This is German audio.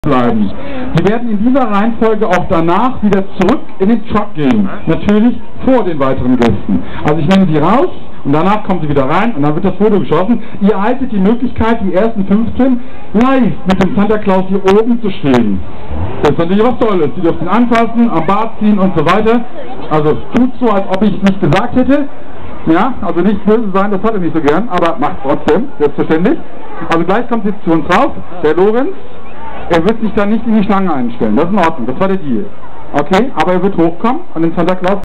bleiben. Sie werden in dieser Reihenfolge auch danach wieder zurück in den Truck gehen. Natürlich vor den weiteren Gästen. Also ich nehme sie raus und danach kommen sie wieder rein und dann wird das Foto geschossen. Ihr erhaltet die Möglichkeit, die ersten 15 live mit dem Santa Claus hier oben zu stehen. Das ist natürlich was Tolles. Sie dürfen ihn anfassen, am Bart ziehen und so weiter. Also tut so, als ob ich es nicht gesagt hätte. Ja, also nicht böse sein, das hat er nicht so gern, aber macht trotzdem, selbstverständlich. Also gleich kommt sie zu uns raus, der Lorenz. Er wird sich dann nicht in die Schlange einstellen, das ist in Ordnung, das war der Deal. Okay, aber er wird hochkommen und den Santa Claus